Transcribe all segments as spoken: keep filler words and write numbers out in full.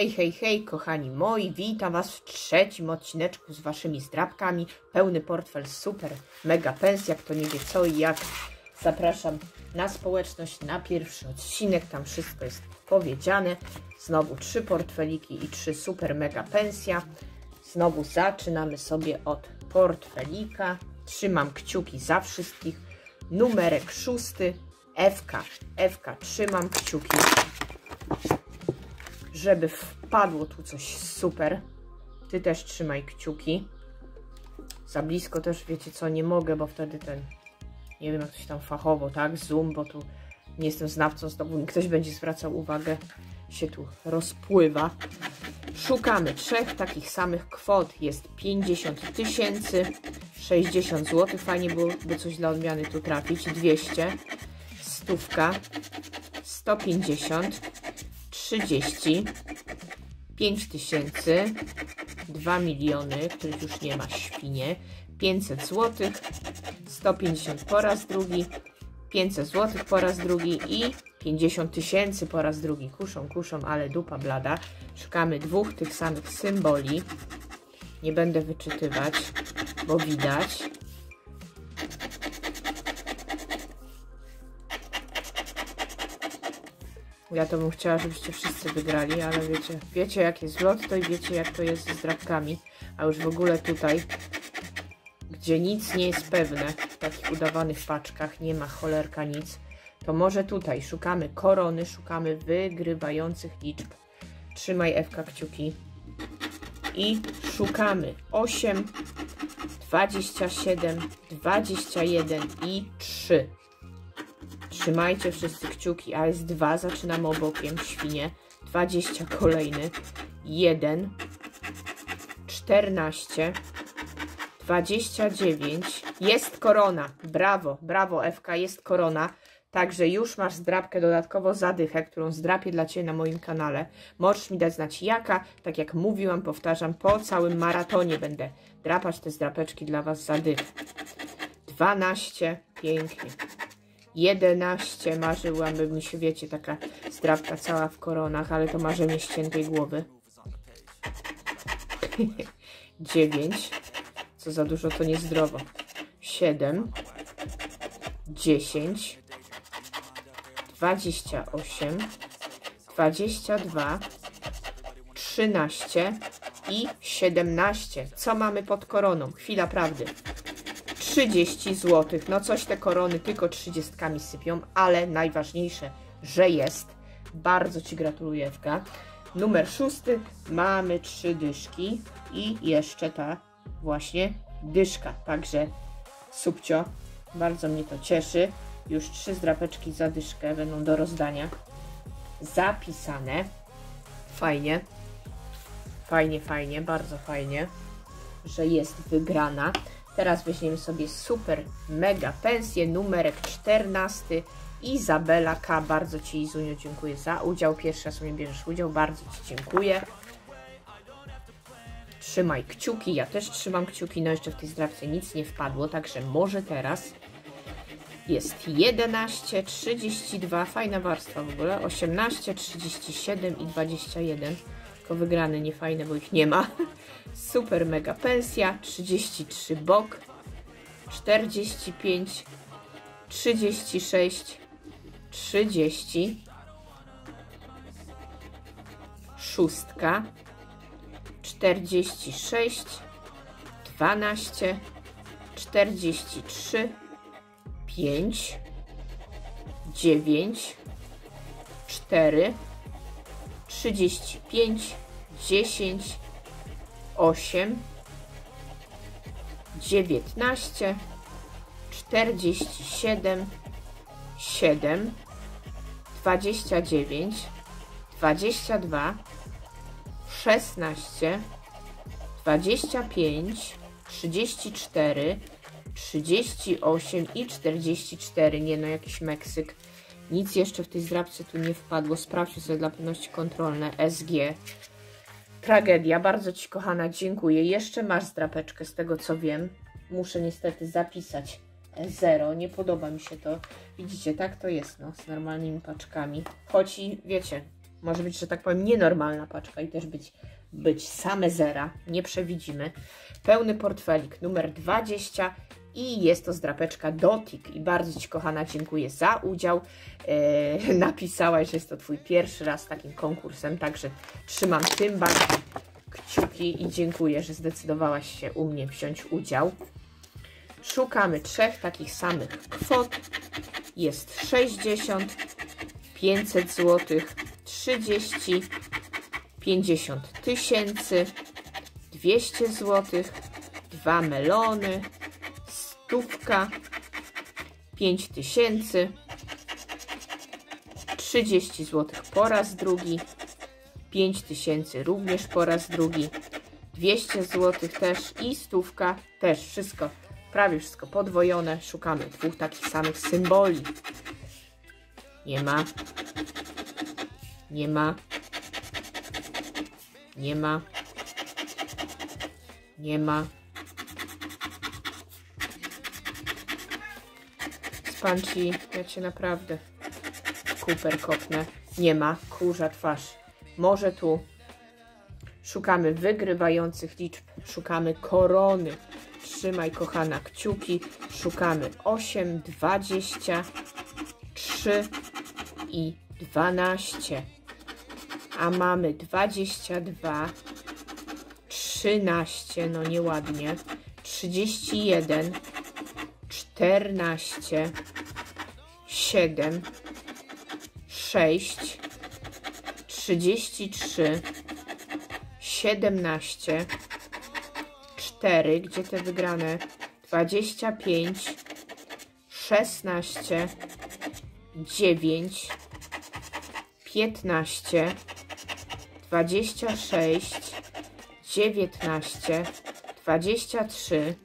Hej, hej, hej, kochani moi, witam Was w trzecim odcineczku z Waszymi zdrabkami. Pełny portfel, super, mega pensja, kto nie wie co i jak. Zapraszam na społeczność, na pierwszy odcinek, tam wszystko jest powiedziane. Znowu trzy portfeliki i trzy super, mega pensja. Znowu zaczynamy sobie od portfelika. Trzymam kciuki za wszystkich. Numerek szósty, F K. F K, trzymam kciuki, żeby wpadło tu coś super. Ty też trzymaj kciuki. Za blisko też, wiecie co, nie mogę, bo wtedy ten, nie wiem jak to się tam fachowo, tak, zoom, bo tu nie jestem znawcą, znowu ktoś będzie zwracał uwagę, się tu rozpływa. Szukamy trzech takich samych kwot. Jest pięćdziesiąt tysięcy, sześćdziesiąt złotych, fajnie byłoby coś dla odmiany tu trafić, dwieście, stówka, sto pięćdziesiąt, trzydzieści, pięć tysięcy, dwa miliony, których już nie ma, świnie, pięćset złotych, sto pięćdziesiąt po raz drugi, pięćset złotych po raz drugi i pięćdziesiąt tysięcy po raz drugi. Kuszą, kuszą, ale dupa blada. Szukamy dwóch tych samych symboli. Nie będę wyczytywać, bo widać. Ja to bym chciała, żebyście wszyscy wygrali, ale wiecie, wiecie jak jest lotto i wiecie jak to jest z zdrabkami. A już w ogóle tutaj, gdzie nic nie jest pewne, w takich udawanych paczkach, nie ma cholerka nic, to może tutaj szukamy korony, szukamy wygrywających liczb. Trzymaj F K kciuki. I szukamy osiem, dwadzieścia siedem, dwadzieścia jeden i trzy. Trzymajcie wszyscy kciuki, a jest dwa, zaczynamy obokiem, świnie, dwadzieścia kolejny, jeden, czternaście, dwadzieścia dziewięć, jest korona, brawo, brawo F K, jest korona, także już masz zdrabkę dodatkowo zadychę, którą zdrapię dla Ciebie na moim kanale. Możesz mi dać znać jaka, tak jak mówiłam, powtarzam, po całym maratonie będę drapać te zdrapeczki dla Was zadychę. dwanaście, pięknie. jedenaście, marzyłam, by mi się, wiecie, taka zdrabka cała w koronach, ale to marzenie ściętej głowy. dziewięć, co za dużo, to niezdrowo. siedem, dziesięć, dwadzieścia osiem, dwadzieścia dwa, trzynaście i siedemnaście. Co mamy pod koroną? Chwila prawdy. trzydzieści złotych. No coś te korony tylko trzydziestkami sypią, ale najważniejsze, że jest. Bardzo Ci gratuluję, Ewka. Numer szósty. Mamy trzy dyszki i jeszcze ta właśnie dyszka. Także subcio, bardzo mnie to cieszy. Już trzy zdrapeczki za dyszkę będą do rozdania zapisane. Fajnie. Fajnie, fajnie, bardzo fajnie, że jest wygrana. Teraz weźmiemy sobie super mega pensję, numerek czternasty, Izabela K. Bardzo Ci, Izuniu, dziękuję za udział. Pierwszy raz u mnie bierzesz udział, bardzo Ci dziękuję. Trzymaj kciuki, ja też trzymam kciuki, no jeszcze w tej zdrabce nic nie wpadło, także może teraz. Jest jedenaście, trzydzieści dwa, fajna warstwa w ogóle, osiemnaście, trzydzieści siedem i dwadzieścia jeden. Tylko wygrane niefajne, bo ich nie ma. Super mega pensja, trzydzieści trzy bok, czterdzieści pięć, trzydzieści sześć, trzydzieści, szóstka, czterdzieści sześć, dwanaście, czterdzieści trzy, pięć, dziewięć, cztery, trzydzieści pięć, dziesięć, osiem, dziewiętnaście, czterdzieści siedem, siedem, dwadzieścia dziewięć, dwadzieścia dwa, szesnaście, dwadzieścia pięć, trzydzieści cztery, trzydzieści osiem i czterdzieści cztery. Nie no, jakiś Meksyk. Nic jeszcze w tej zdrabce tu nie wpadło. Sprawdźcie sobie dla pewności kontrolne. S G. Tragedia. Bardzo Ci, kochana, dziękuję. Jeszcze masz zdrapeczkę, z tego co wiem. Muszę niestety zapisać zero. Nie podoba mi się to. Widzicie, tak to jest, no, z normalnymi paczkami. Choć i wiecie, Może być, że tak powiem, nienormalna paczka i też być, być same zera. Nie przewidzimy. Pełny portfelik numer dwadzieścia i jest to zdrapeczka Dotik. I bardzo Ci, kochana, dziękuję za udział. Yy, napisałaś, że jest to Twój pierwszy raz takim konkursem, także trzymam tym bardziej kciuki i dziękuję, że zdecydowałaś się u mnie wziąć udział. Szukamy trzech takich samych kwot. Jest sześćdziesiąt, pięćset złotych, trzydzieści, pięćdziesiąt tysięcy, dwieście złotych, dwa melony, stówka, pięć tysięcy, trzydzieści złotych po raz drugi, pięć tysięcy również po raz drugi, dwieście złotych też i stówka też. Wszystko, prawie wszystko podwojone. Szukamy dwóch takich samych symboli. Nie ma. Nie ma. Nie ma. Nie ma. Spanci, ja Cię naprawdę kuper kopnę. Nie ma. Kurza twarz. Może tu. Szukamy wygrywających liczb. Szukamy korony. Trzymaj, kochana, kciuki. Szukamy osiem, dwadzieścia, trzy i dwanaście. A mamy dwadzieścia dwa, trzynaście, no nieładnie, trzydzieści jeden, czternaście, siedem, sześć, trzydzieści trzy, siedemnaście, cztery, gdzie te wygrane, dwadzieścia pięć, szesnaście, dziewięć, piętnaście, dwadzieścia sześć, dziewiętnaście, dwadzieścia trzy,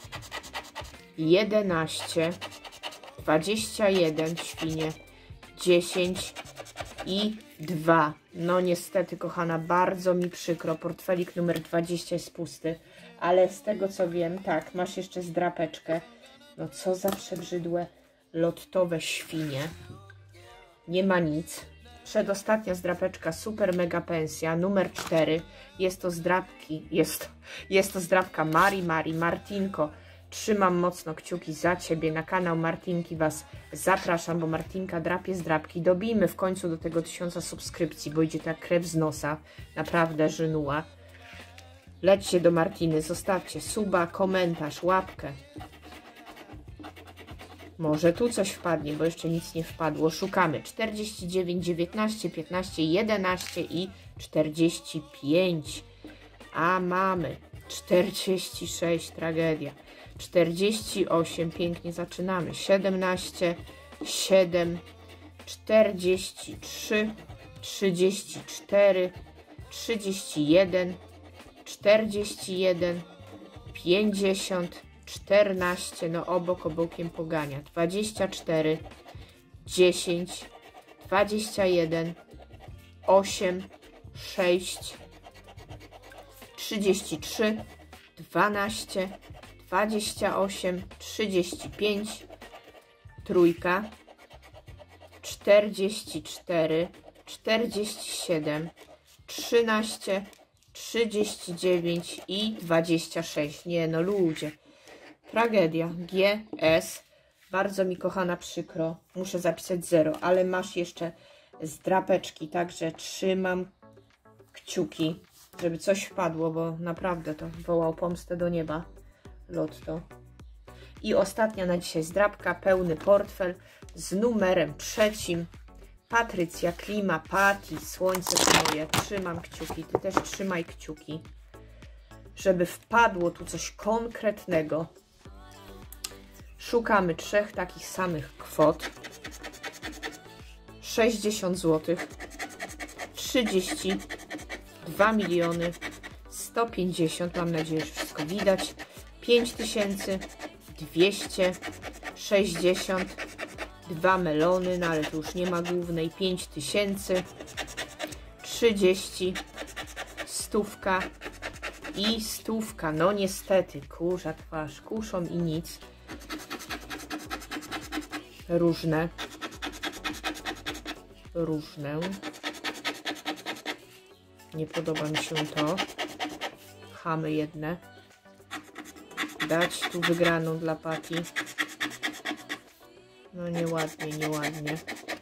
jedenaście, dwadzieścia jeden, świnie, dziesięć i dwa. No niestety, kochana, bardzo mi przykro. Portfelik numer dwadzieścia jest pusty, ale z tego co wiem, tak, masz jeszcze zdrapeczkę. No co za przebrzydłe lottowe świnie. Nie ma nic. Przedostatnia zdrapeczka, super mega pensja, numer cztery. Jest to zdrapki, jest, jest to zdrapka Mari, Mari, Martinko. Trzymam mocno kciuki za Ciebie. Na kanał Martinki Was zapraszam, bo Martinka drapie zdrapki. Dobijmy w końcu do tego tysiąca subskrypcji, bo idzie ta krew z nosa. Naprawdę żenuła. Lećcie do Martiny, zostawcie suba, komentarz, łapkę. Może tu coś wpadnie, bo jeszcze nic nie wpadło. Szukamy czterdzieści dziewięć, dziewiętnaście, piętnaście, jedenaście i czterdzieści pięć. A mamy czterdzieści sześć, tragedia. czterdzieści osiem, pięknie zaczynamy. siedemnaście, siedem, czterdzieści trzy, trzydzieści cztery, trzydzieści jeden, czterdzieści jeden, pięćdziesiąt, czternaście, no obok obokiem pogania, dwadzieścia cztery, dziesięć, dwadzieścia jeden, osiem, sześć, trzydzieści trzy, dwanaście, dwadzieścia osiem, trzydzieści pięć, trójka, czterdzieści cztery, czterdzieści siedem, trzynaście, trzydzieści dziewięć i dwadzieścia sześć. Nie no ludzie, tragedia. G, S, bardzo mi, kochana, przykro, muszę zapisać zero, ale masz jeszcze zdrapeczki, także trzymam kciuki, żeby coś wpadło, bo naprawdę to wołał pomstę do nieba lotto. I ostatnia na dzisiaj zdrapka, pełny portfel z numerem trzecim. Patrycja, Klima, Pati, słońce moje, trzymam kciuki, Ty też trzymaj kciuki, żeby wpadło tu coś konkretnego. Szukamy trzech takich samych kwot. sześćdziesiąt złotych, trzydzieści, dwa miliony, sto pięćdziesiąt, mam nadzieję, że wszystko widać, pięć tysięcy, dwieście sześćdziesiąt, dwa melony, no ale tu już nie ma głównej, pięć tysięcy, trzydzieści, stówka i stówka. No niestety, kurza twarz, kuszą i nic. Różne. Różne. Nie podoba mi się to. Chamy jedne. Dać tu wygraną dla Pati. No nieładnie, nieładnie.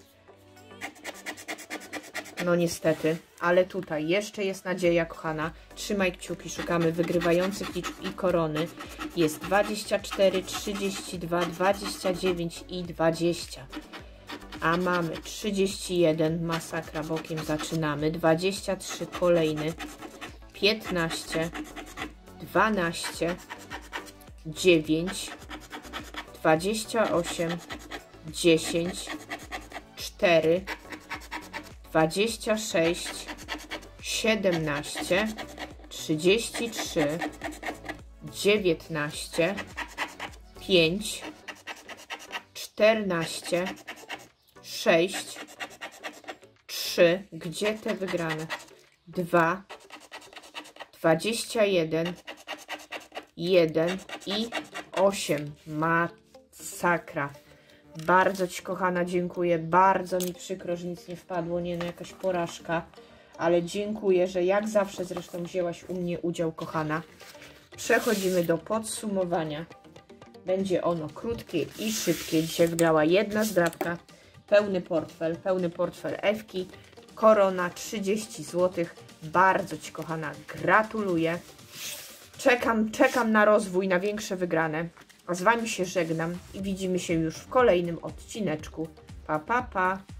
No niestety, ale tutaj jeszcze jest nadzieja, kochana. Trzymaj kciuki, szukamy wygrywających liczb i korony. Jest dwadzieścia cztery, trzydzieści dwa, dwadzieścia dziewięć i dwadzieścia. A mamy trzydzieści jeden, masakra, bokiem zaczynamy. dwadzieścia trzy, kolejny. piętnaście, dwanaście, dziewięć, dwadzieścia osiem, dziesięć, cztery, dwadzieścia sześć, siedemnaście, trzydzieści trzy, dziewiętnaście, pięć, czternaście, sześć, trzy, gdzie te wygrane? dwa, dwadzieścia jeden, jeden i osiem. Masakra. Bardzo Ci, kochana, dziękuję. Bardzo mi przykro, że nic nie wpadło. Nie no, jakaś porażka. Ale dziękuję, że jak zawsze zresztą wzięłaś u mnie udział, kochana. Przechodzimy do podsumowania. Będzie ono krótkie i szybkie. Dzisiaj wygrała jedna zdrabka. Pełny portfel. Pełny portfel Ewki. Korona trzydzieści złotych. Bardzo Ci, kochana, gratuluję. Czekam, czekam na rozwój, na większe wygrane. A z Wami się żegnam i widzimy się już w kolejnym odcineczku. Pa, pa, pa.